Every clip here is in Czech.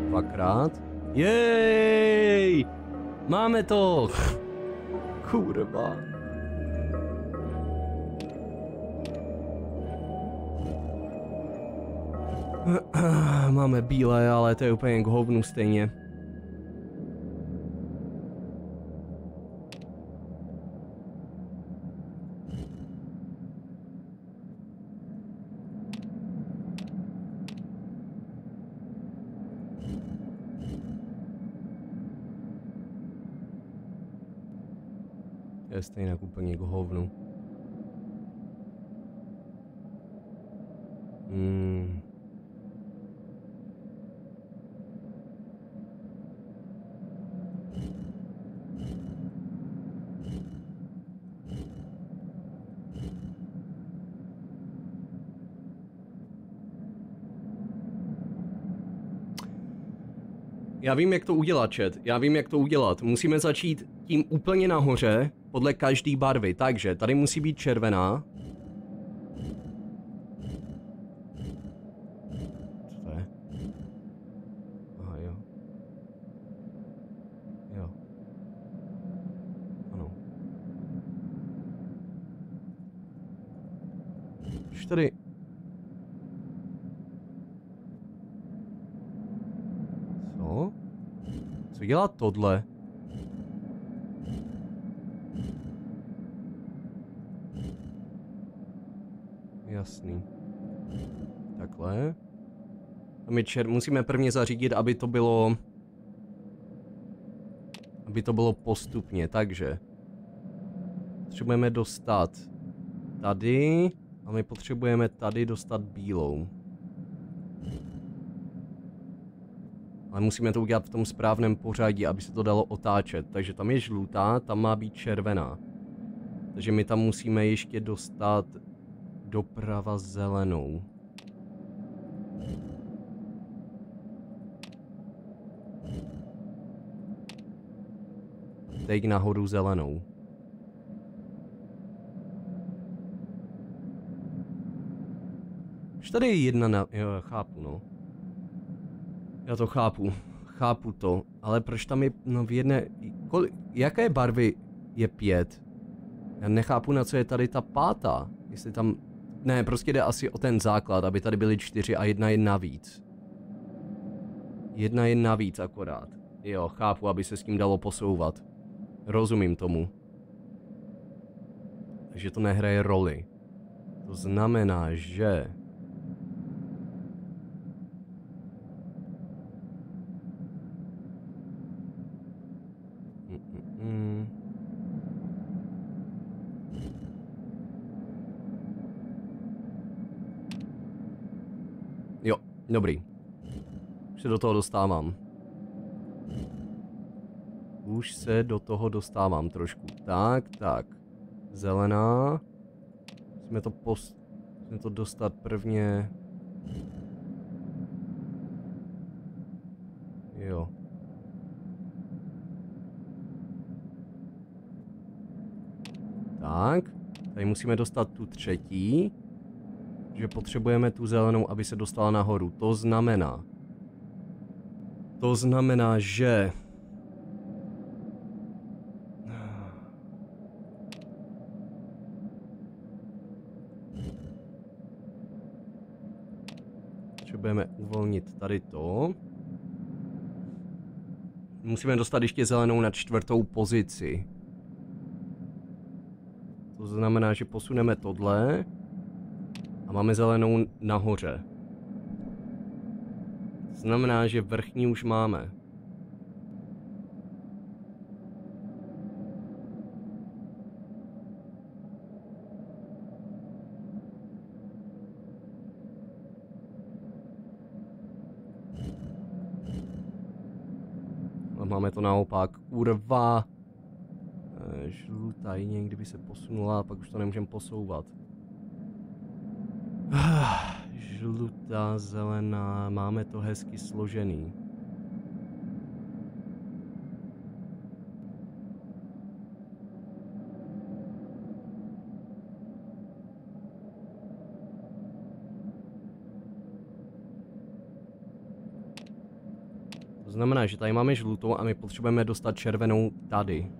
Dvakrát. Jej! Máme to! Kurva. Máme bílé, ale to je úplně k hovnu stejně. Je stejně úplně k hovnu. Já vím, jak to udělat, chat. Já vím, jak to udělat. Musíme začít tím úplně nahoře, podle každé barvy. Takže, tady musí být červená. Co to je? Aha, jo. Jo. Ano. Už tady... Co dělá tohle? Jasný. Takhle. A my musíme prvně zařídit, aby to bylo postupně, takže potřebujeme dostat tady a my potřebujeme tady dostat bílou. Ale musíme to udělat v tom správném pořadí, aby se to dalo otáčet. Takže tam je žlutá, tam má být červená. Takže my tam musíme ještě dostat doprava zelenou. Teď nahoru zelenou. Už tady je jedna na... Jo, chápu, no. Já to chápu. Chápu to. Ale proč tam je... No v jedné... Jaké barvy je 5? Já nechápu, na co je tady ta pátá. Jestli tam... Ne, prostě jde asi o ten základ, aby tady byly 4 a jedna je navíc. Jedna je navíc akorát. Jo, chápu, aby se s tím dalo posouvat. Rozumím tomu. Takže to nehraje roli. To znamená, že... Jo, dobrý. Už se do toho dostávám. Už se do toho dostávám trošku. Tak. Zelená. Musíme to dostat prvně. Jo. Tak. Tady musíme dostat tu třetí. Že potřebujeme tu zelenou, aby se dostala nahoru. To znamená, že... Potřebujeme uvolnit tady to. Musíme dostat ještě zelenou na 4. pozici. To znamená, že posuneme tohle. A máme zelenou nahoře. To znamená, že vrchní už máme. A máme to naopak. Kurva. Žlutá jině, kdyby se posunula, pak už to nemůžeme posouvat. Žlutá, zelená, máme to hezky složený. To znamená, že tady máme žlutou a my potřebujeme dostat červenou tady.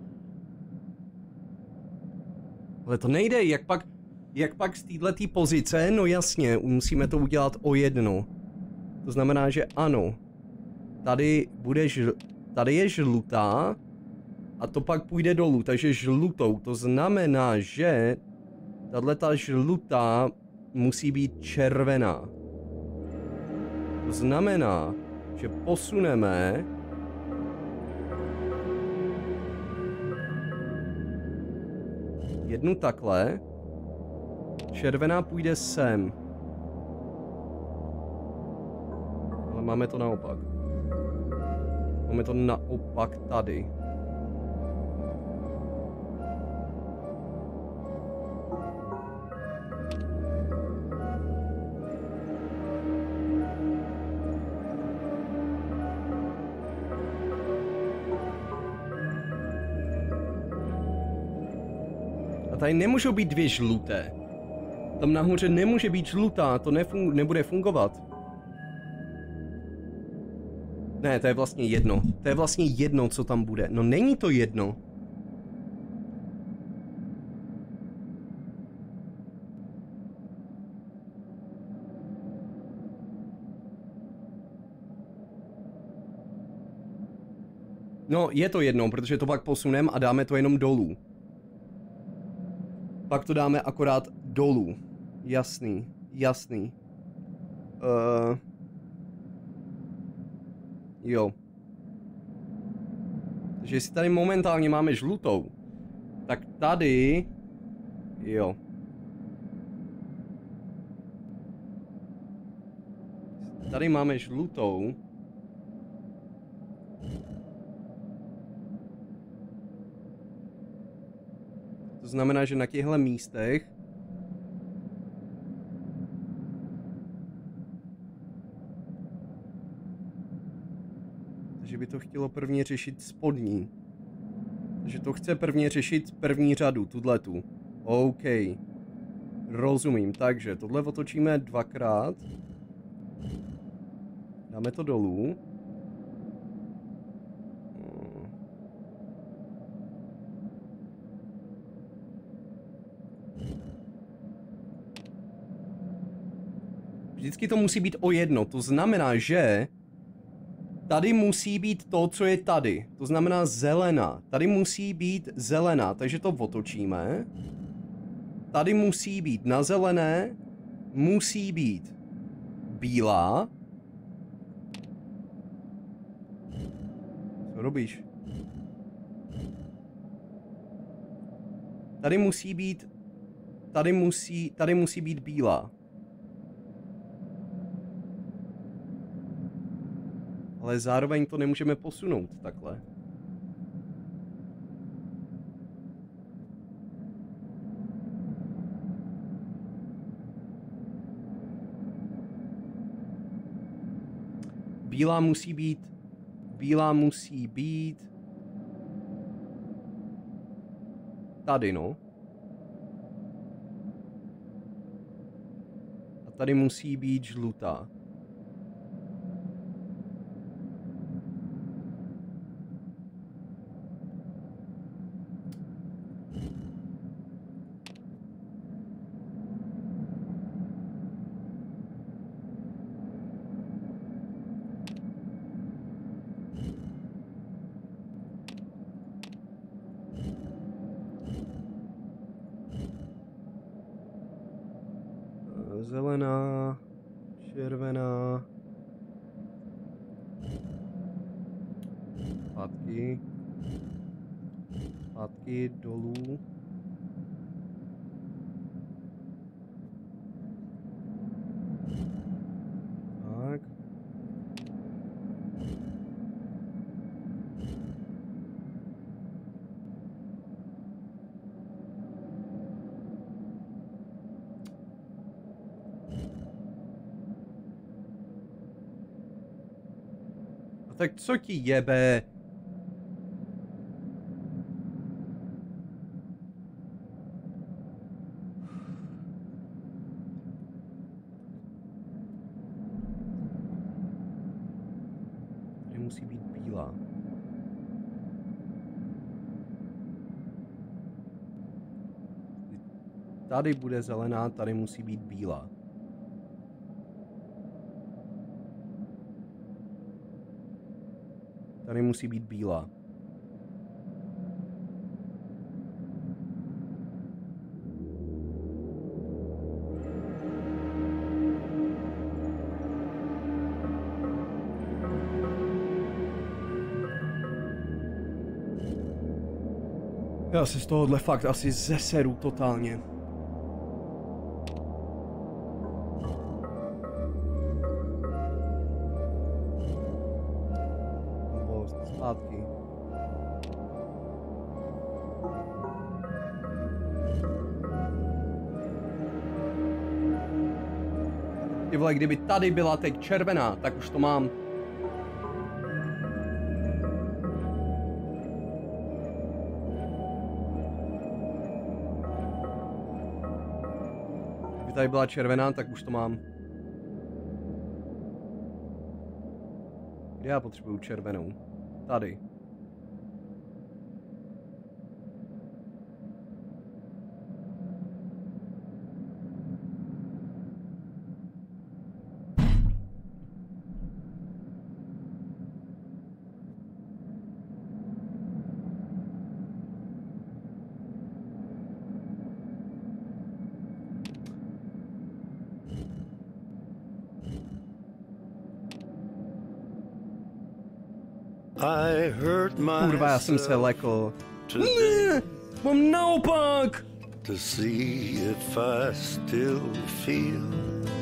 Ale to nejde, jak pak z této pozice, no jasně, musíme to udělat o jedno. To znamená, že ano, tady je žlutá a to pak půjde dolů, takže žlutou, to znamená, že tato žlutá musí být červená. To znamená, že posuneme jednu takhle, červená půjde sem. Ale máme to naopak. Máme to naopak tady. A tady nemůžou být dvě žluté. Tam nahoře nemůže být žlutá, to nebude fungovat. Ne, to je vlastně jedno. To je vlastně jedno, co tam bude. No není to jedno. No, je to jedno, protože to pak posuneme a dáme to jenom dolů. Pak to dáme akorát dolů. Jasný, jasný. Jo. Takže jestli tady momentálně máme žlutou, tak tady... Jo. Tady máme žlutou. To znamená, že na těchto místech takže by to chtělo prvně řešit spodní. Takže to chce prvně řešit první řadu, tuhletu. OK. Rozumím, takže tohle otočíme dvakrát. Dáme to dolů. Vždycky to musí být o jedno, to znamená, že tady musí být to, co je tady. To znamená zelená. Tady musí být zelená, takže to otočíme. Tady musí být na zelené, musí být bílá. Co robíš? Tady musí být, tady musí být bílá. Ale zároveň to nemůžeme posunout takhle. Bílá musí být tady, no. A tady musí být žlutá. Zelená, červená, zpátky dolů. Tak. Tak co ti jebe? musí být bílá. Tady bude zelená, tady musí být bílá. Tady musí být bílá. Já se z tohohle fakt asi zeseru totálně. Zpátky. Ty vole, kdyby tady byla teď červená, tak už to mám. Kdyby tady byla červená, tak už to mám. Kde já potřebuju červenou? Tady. Kurva, já jsem se lekl. Ne, mám naopak! To see if I still feel.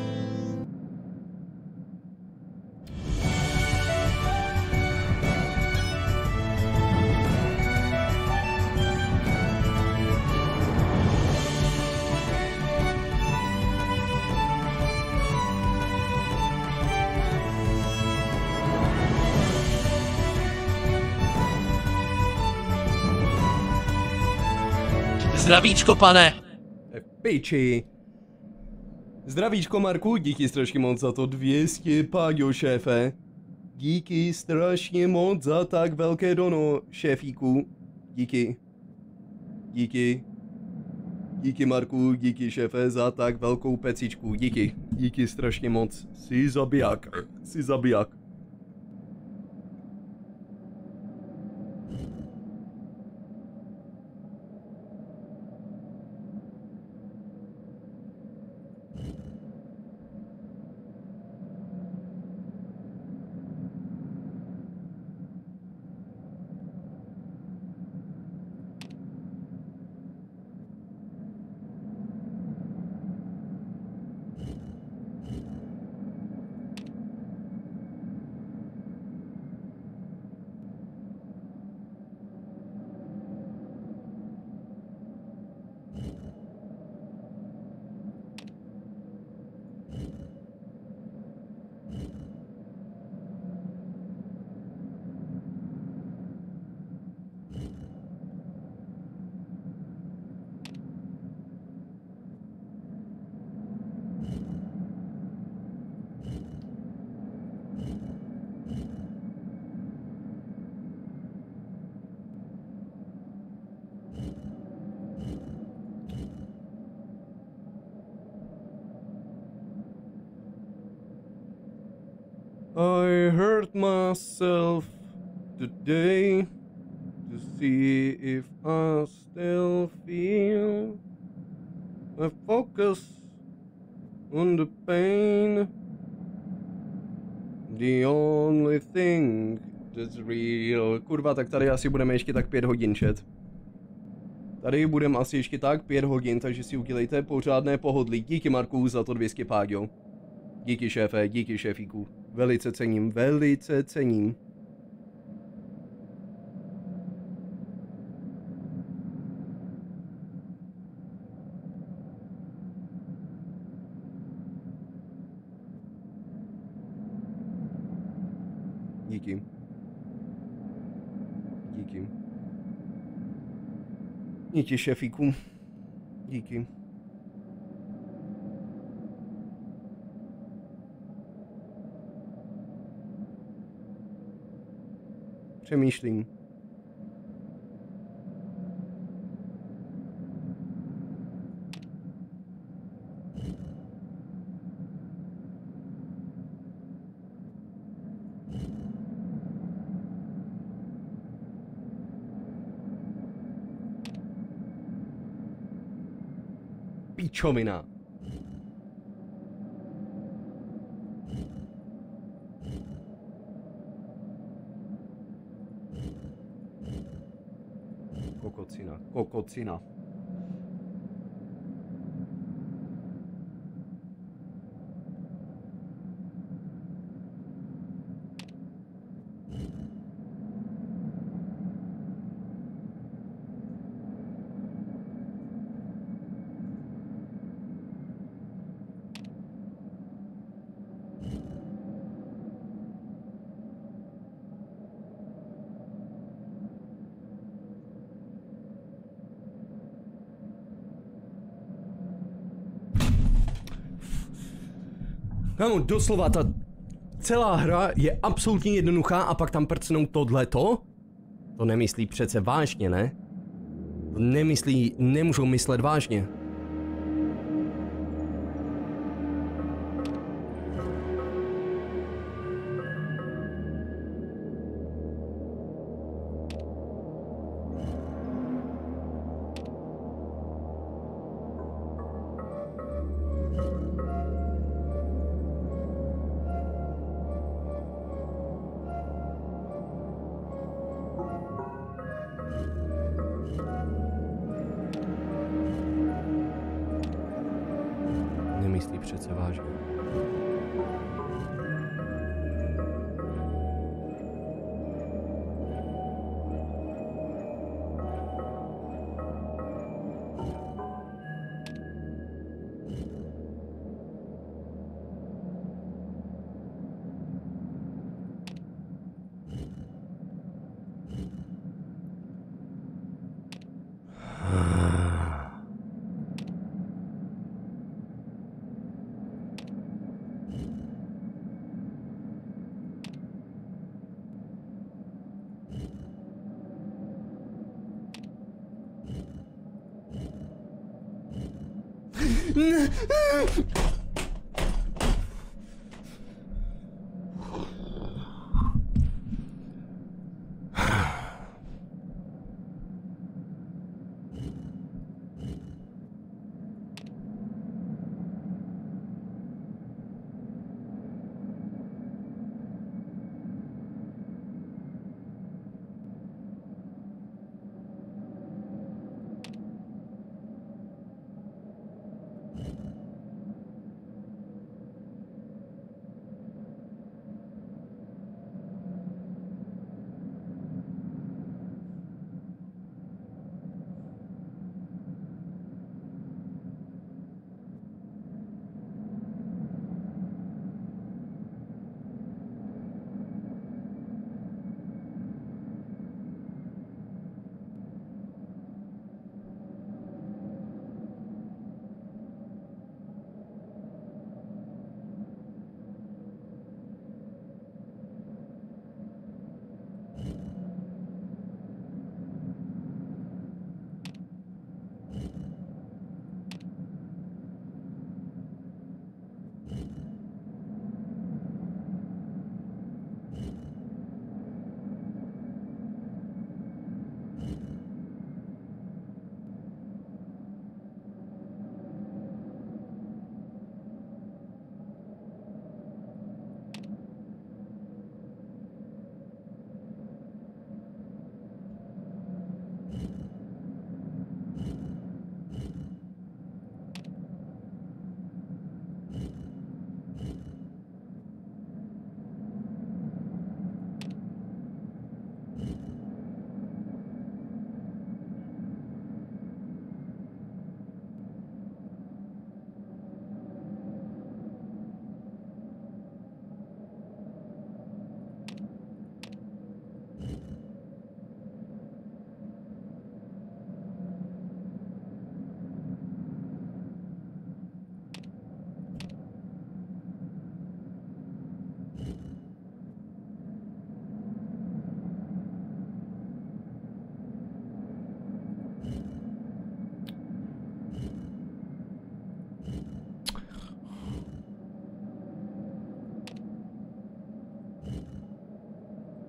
Zdravíčko, pane! Piči. Zdravíčko, Marku, díky strašně moc za to 200, Páďo, šéfe. Díky strašně moc za tak velké dono, šéfíku. Díky. Díky. Díky, Marku, díky, šéfe, za tak velkou pecičku. Díky. Díky strašně moc. Jsi zabiják. Jsi zabiják. I hurt myself today to see if I still feel. I focus on the pain. The only thing that's real. Kurva, tak tady asi budeme ještě tak 5 hodin, chat. Tady budeme asi ještě tak 5 hodin, takže si udělejte pořádné pohodlí. Díky, Marku, za to 200, Páďo. Díky, šéfe, díky, šéfíku. Velice cením, velice cením. Díky. Díky. Díky, šéfíku. Díky. Přemýšlím. Píčovina. Kokocina, kokocina. Kámo, doslova ta celá hra je absolutně jednoduchá a pak tam prcnou tohleto? To nemyslí přece vážně, ne? To nemyslí, nemůžou myslet vážně. Nemyslí přece vážně.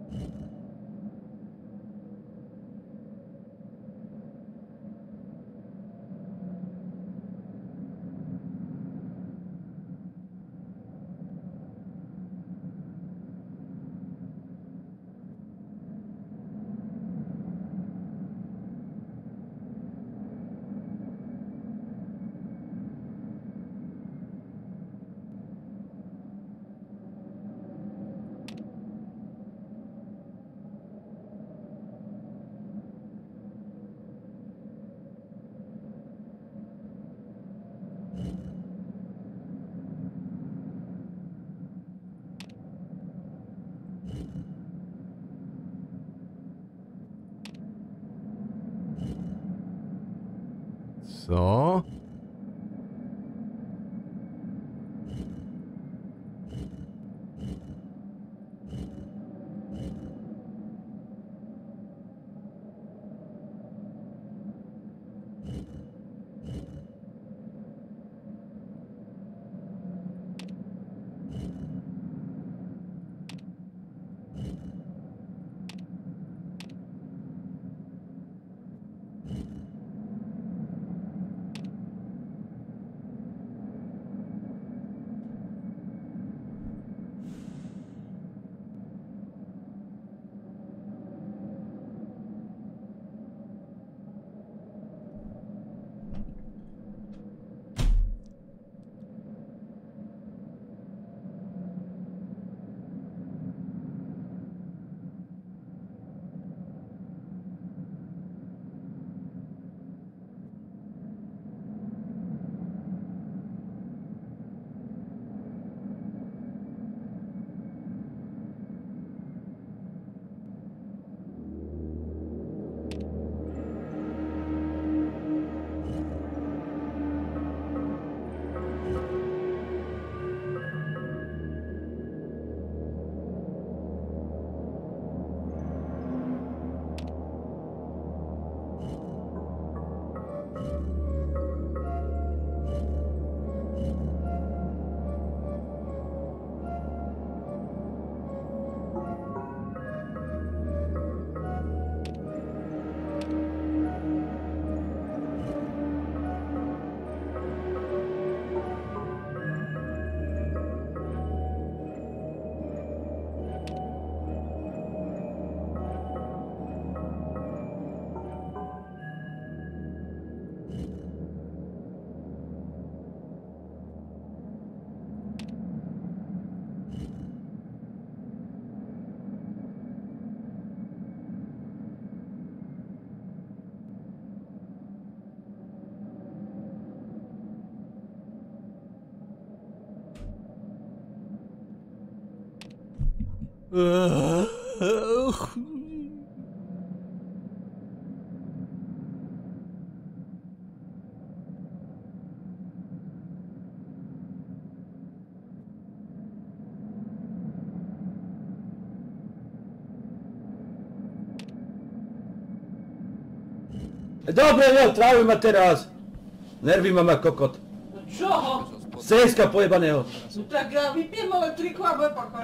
Co? Dobre, no, trávim ma teraz. Nervy mám ako kokot. No čoho? Seska pojebaného. No tak ja vypijem elektriku a bude pokoj.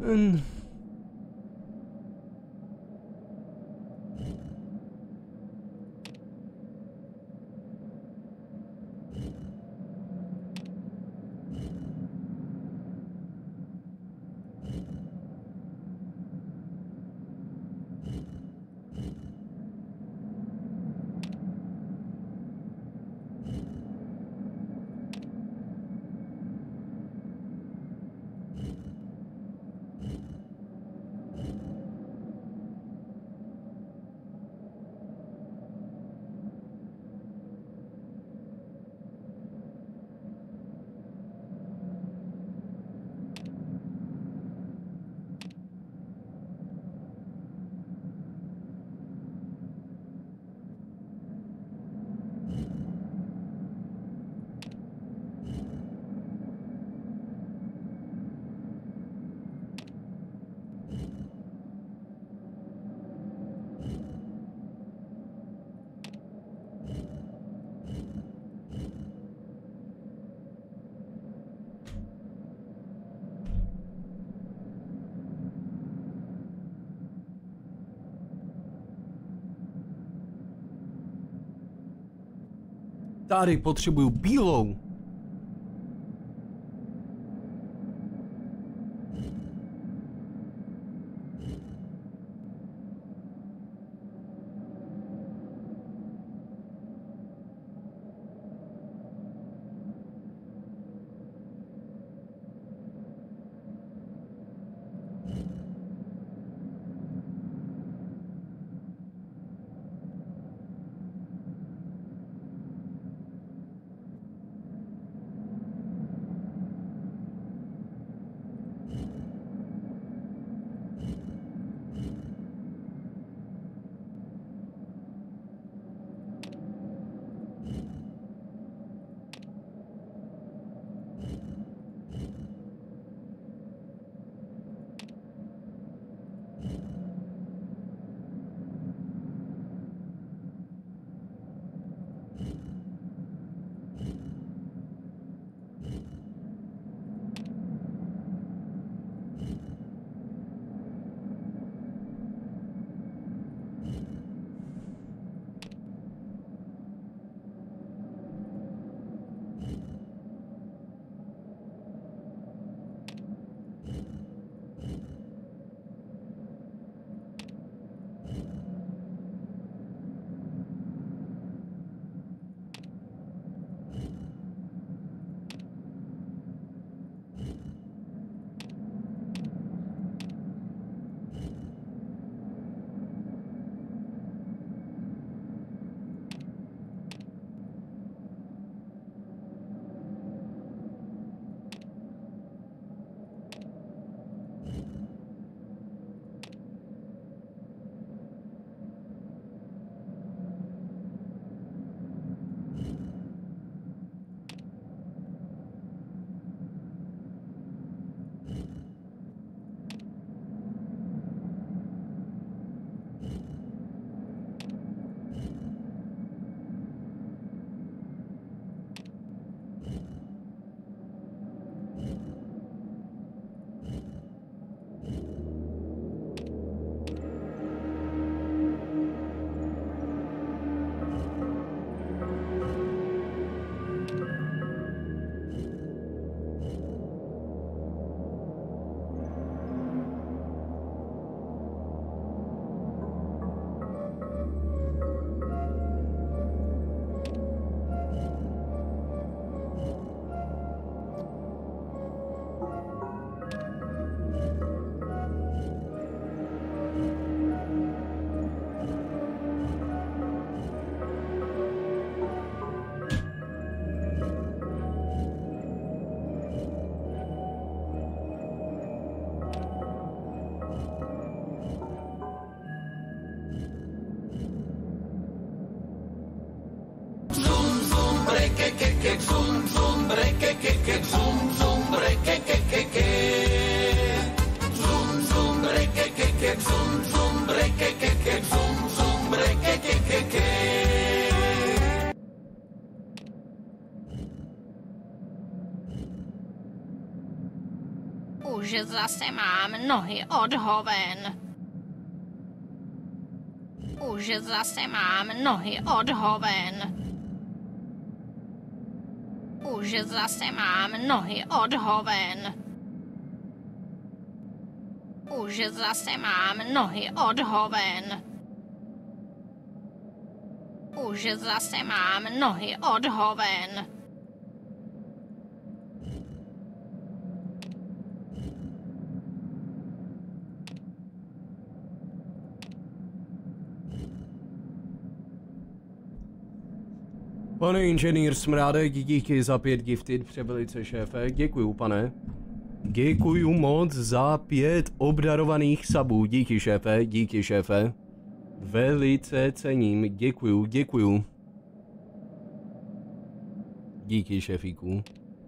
Tady potřebuju bílou. Už Už zase mám nohy od hoven. Už zase mám nohy od hoven. Už zase mám nohy od hoven. Už zase mám nohy od hoven. Už zase mám nohy od hoven. Pane inženýr Smrádek, díky za 5 gifted, převelice šéfe, děkuju pane. Děkuju moc za 5 obdarovaných sabů, díky šéfe. Velice cením, děkuju. Díky šéfíku.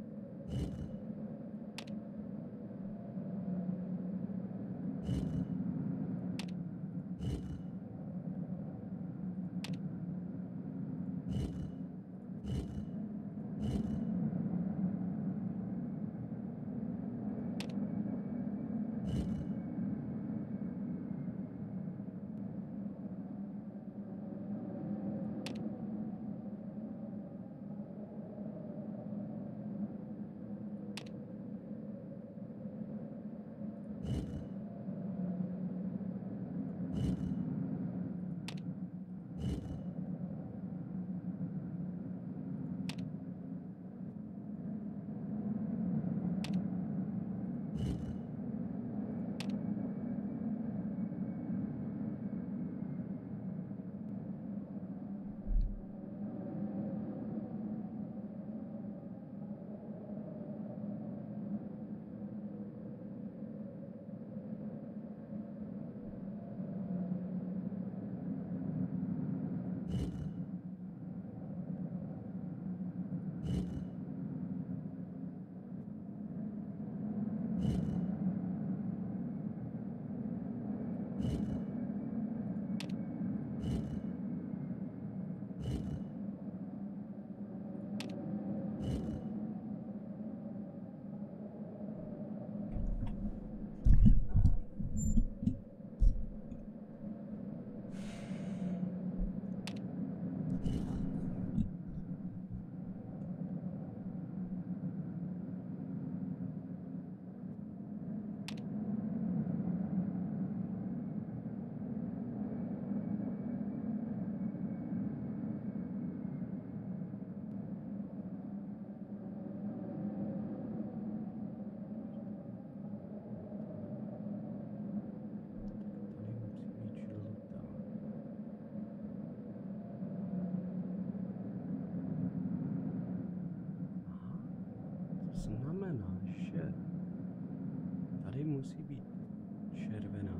Musí být červená,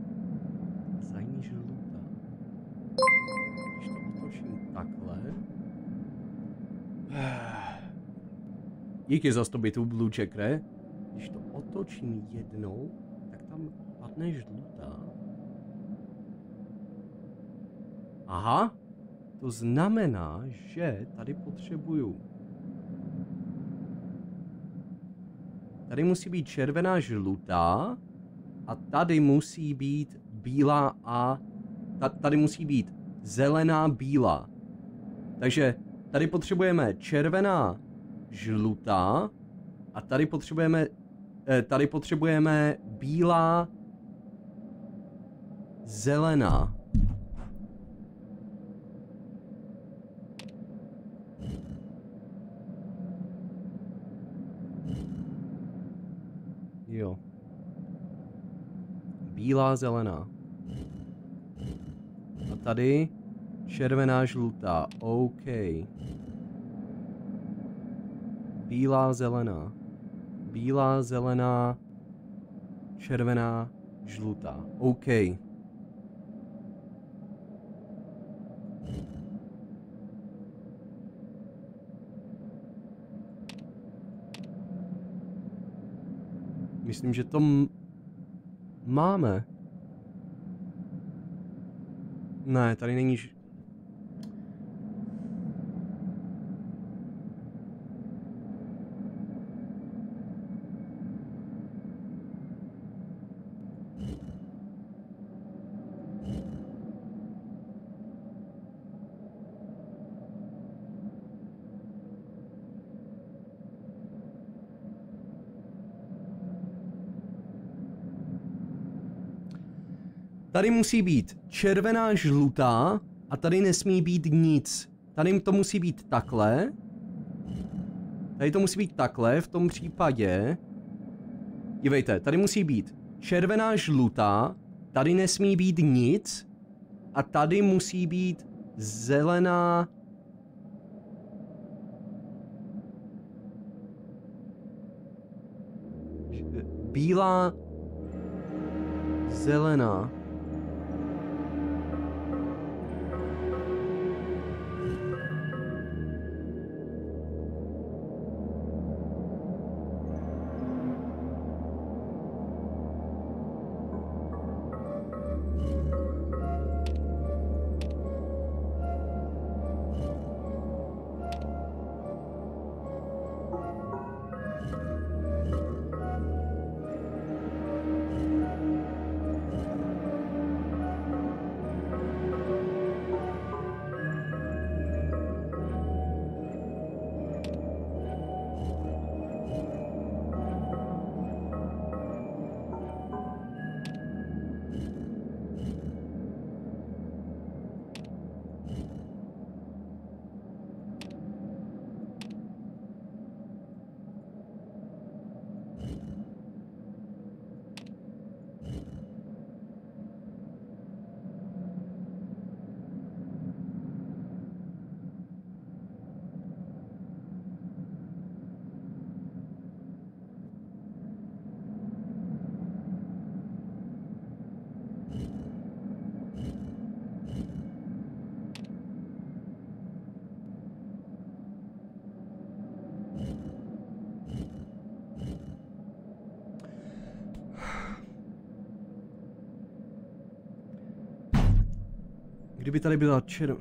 za ní žlutá. Když to otočím takhle. Díky za 100 bitů, Blue Checkre. Když to otočím jednou, tak tam padne žlutá. Aha, to znamená, že tady potřebuju. Tady musí být červená, žlutá a tady musí být bílá a tady musí být zelená, bílá. Takže tady potřebujeme červená, žlutá a tady potřebujeme bílá, zelená. Jo. Bílá, zelená. A tady červená, žlutá. OK. Bílá, zelená. Bílá, zelená, červená, žlutá. OK. Myslím, že to máme. Ne, tady není... Tady musí být červená, žlutá a tady nesmí být nic. Tady to musí být takhle. Tady to musí být takhle, v tom případě. Dívejte, tady musí být červená, žlutá, tady nesmí být nic a tady musí být zelená. Bílá, zelená. Kdyby tady byla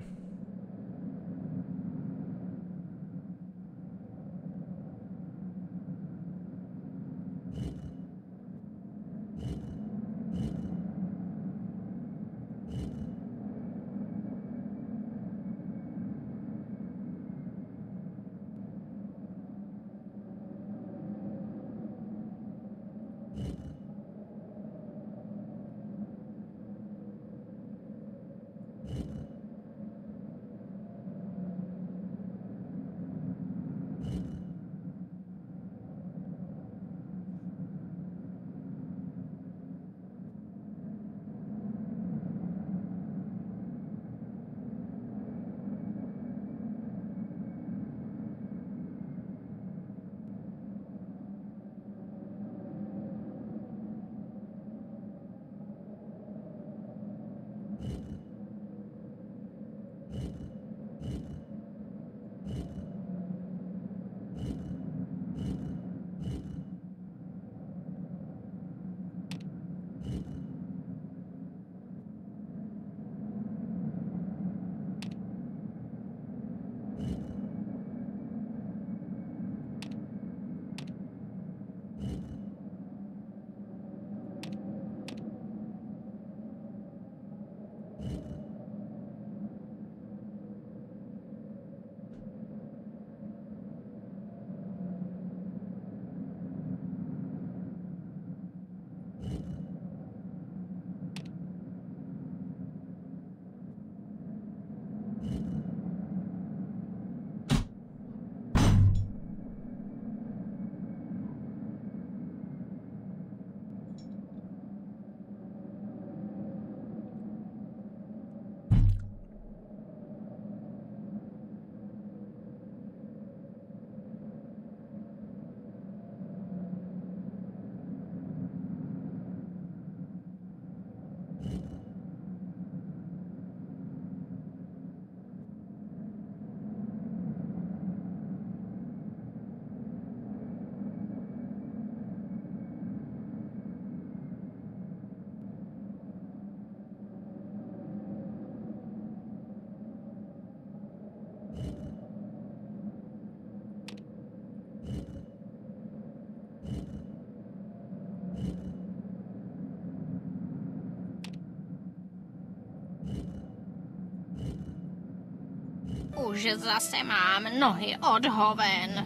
Už zase mám nohy od hoven.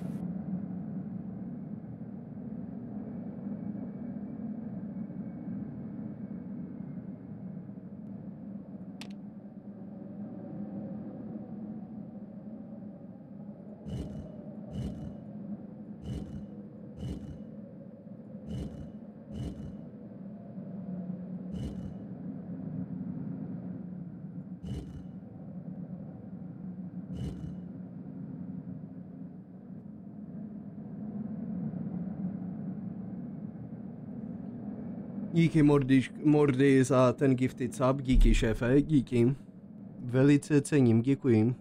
Díky Mordy za ten gifted sub, díky šéfe, díky. Velice cením, děkuji.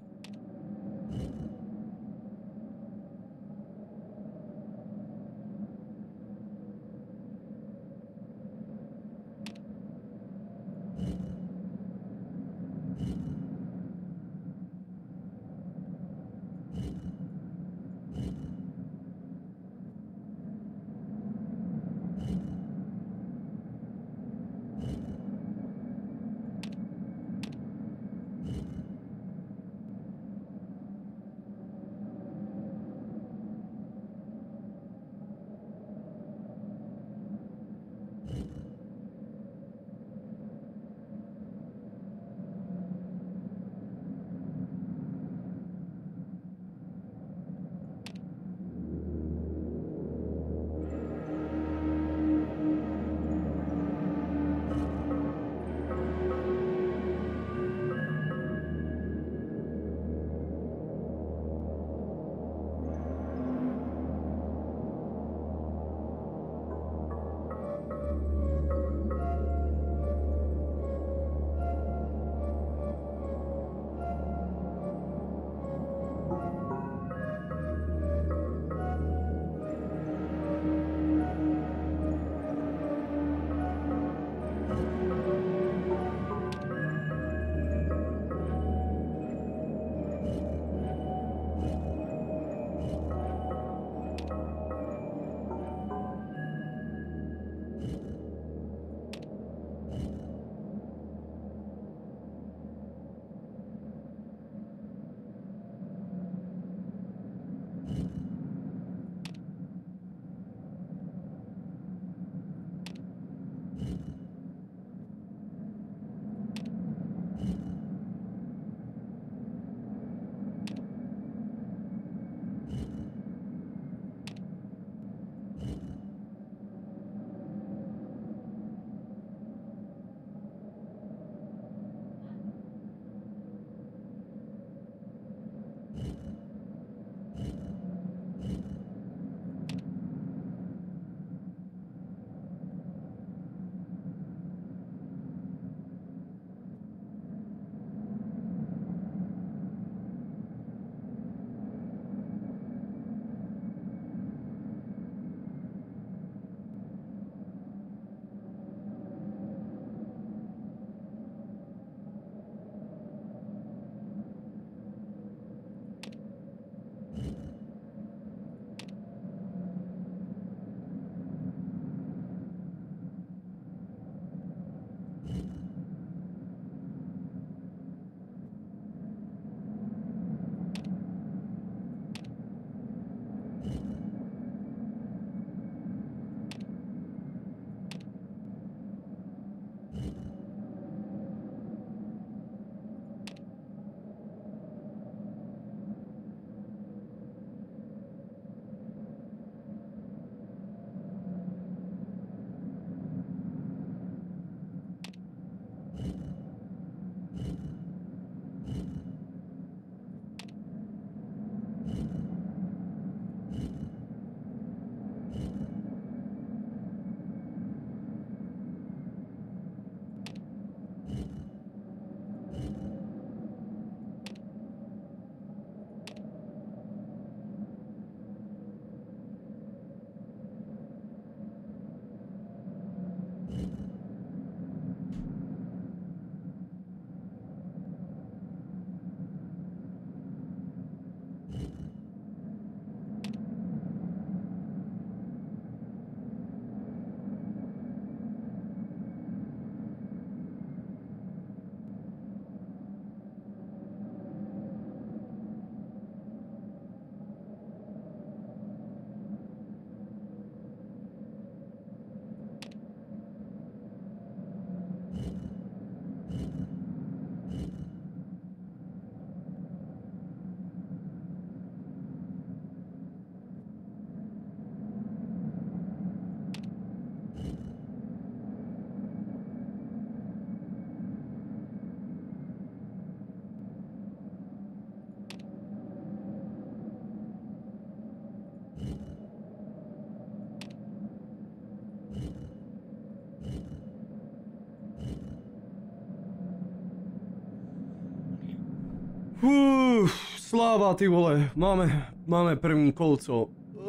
Sláva, ty vole, máme první kolco.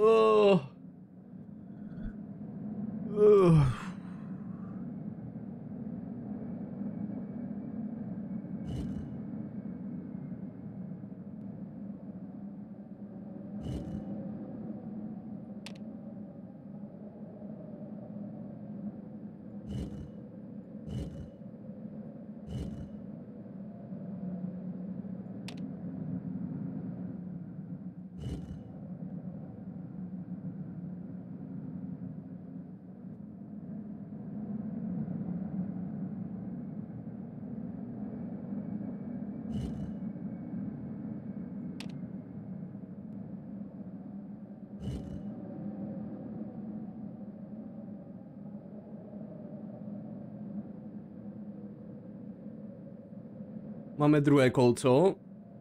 Máme druhé kolco.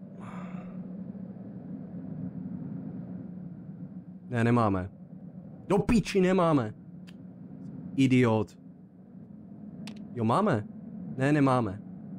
Ne, nemáme. Do píči nemáme. Idiot. Jo, máme? Ne, nemáme.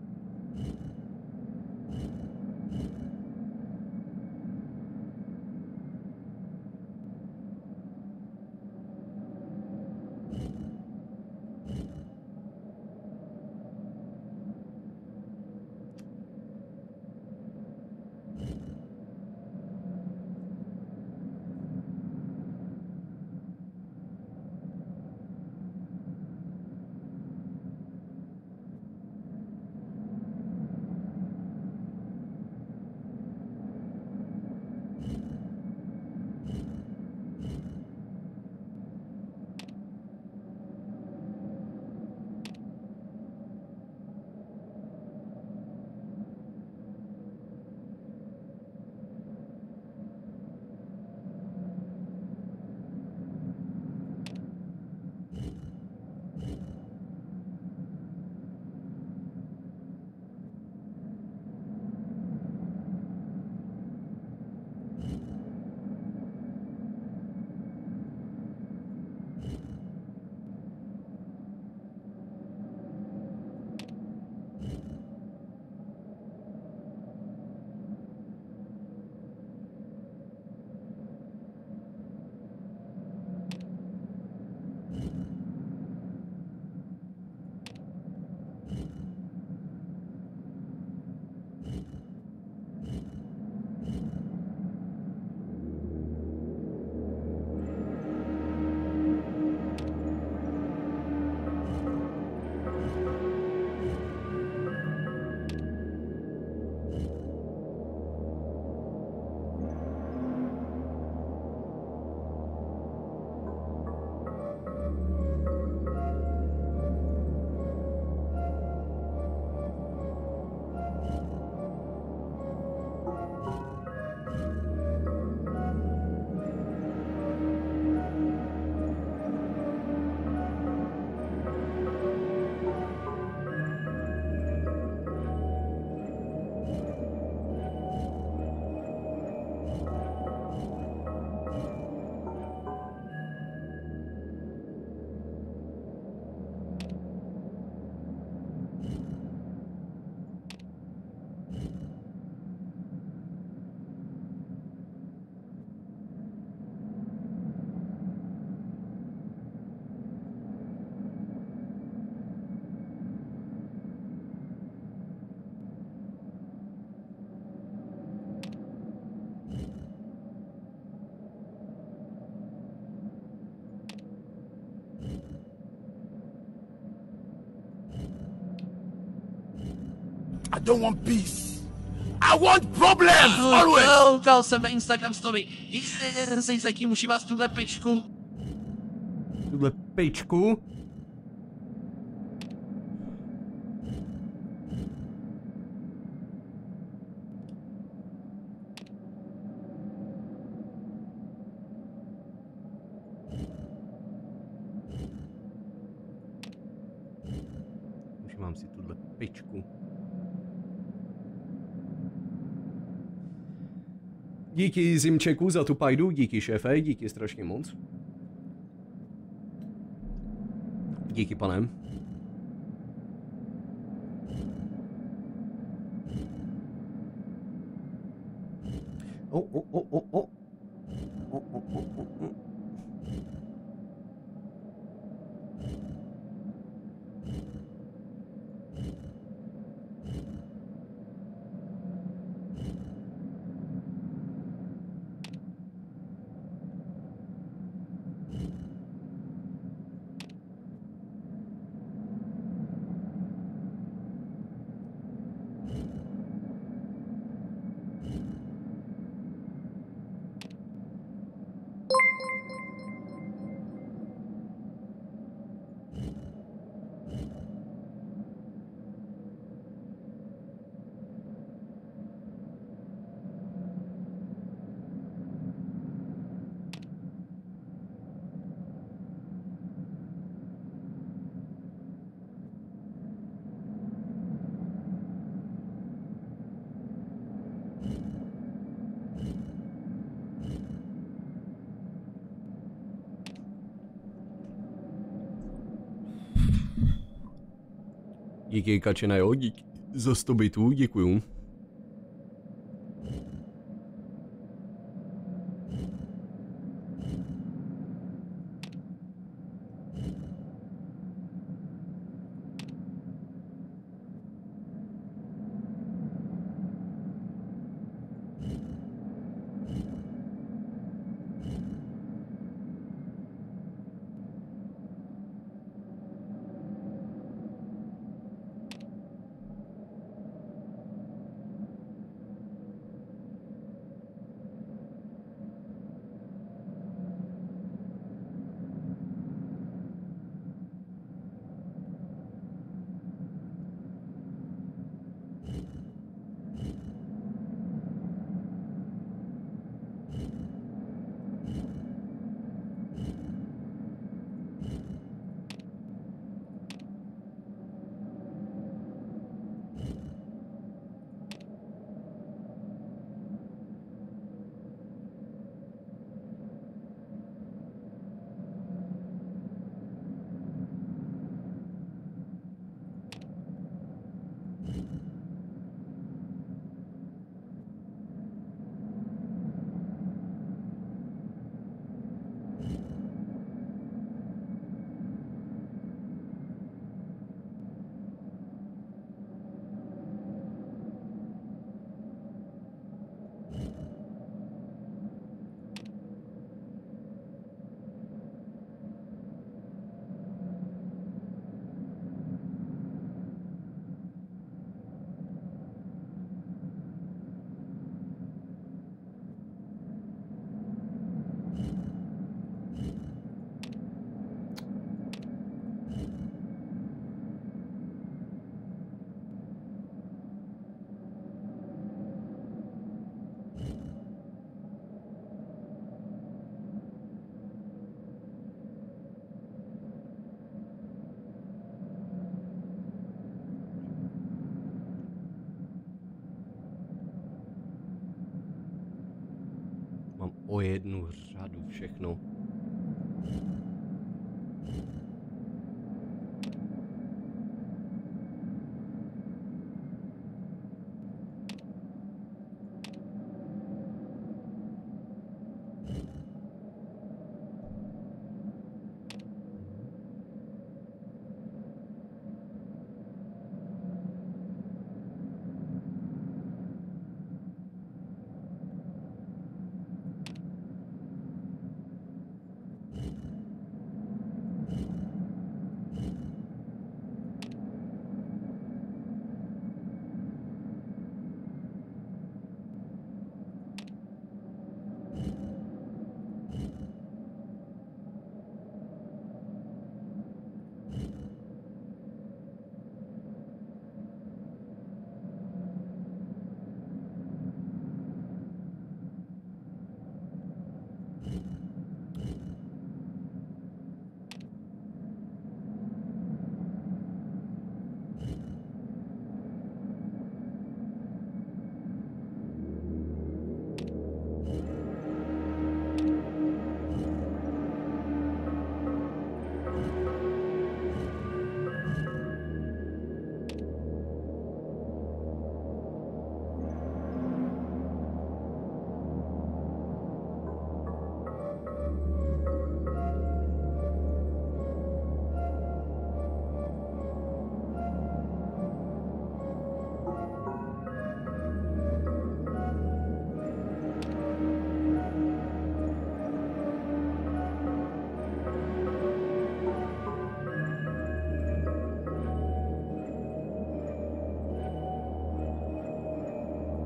I don't want peace. I want problems, always! Dal jsem na Instagram story. Jistě, jaký musí vás tuhle pičku. Tuhle pičku? Už mám si tuhle pičku. Díky Zimčeku za tu pajdu, díky šéfe, díky strašně moc. Díky pane. O. Díky Kačena, jo, díky za 100 bitů, děkuju. O jednu řadu všechno.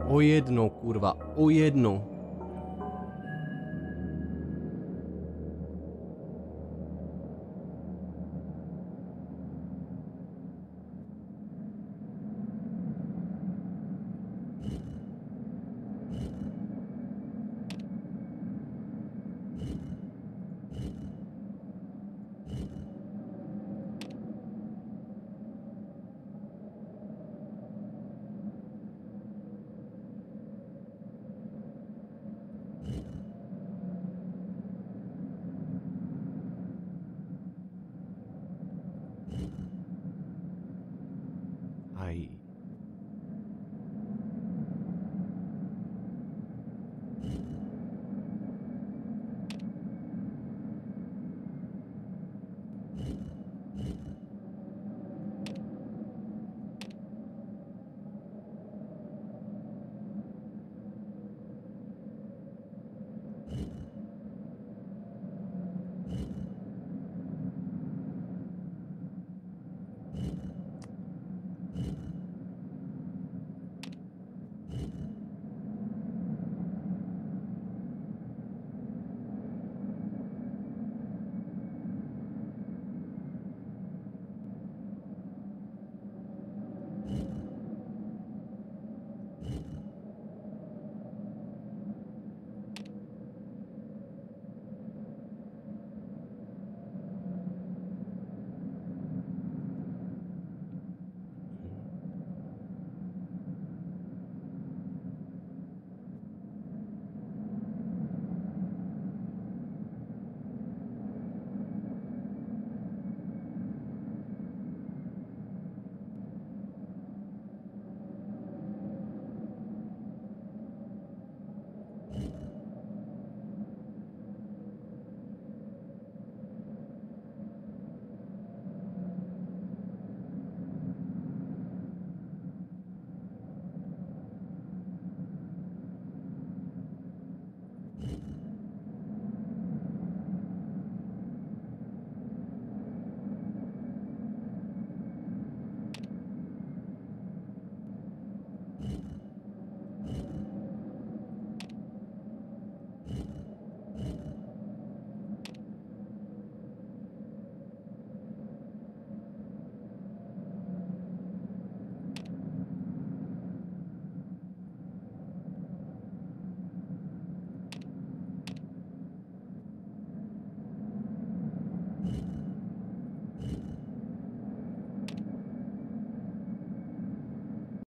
O jedno, kurva, o jedno.